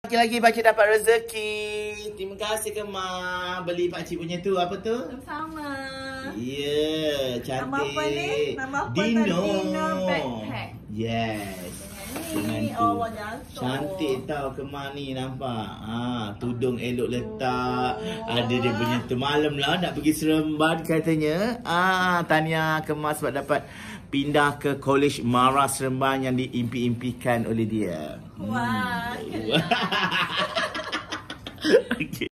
Lagi-lagi pakcik dapat rezeki. Terima kasih Kemah. Beli pakcik punya tu. Apa tu? Sama. Ya, cantik. Nama apa ni? Nama apa? Dino. Dino Backpack. Yes. Dengan ni, tu. jatuh. Cantik tau Kemah ni, nampak. Tudung elok letak. Ada dia punya tu. Malam lah nak pergi Seremban katanya. Tahniah Kemah sebab dapat pindah ke College Mara Seremban yang diimpi-impikan oleh dia. Wah. Okay.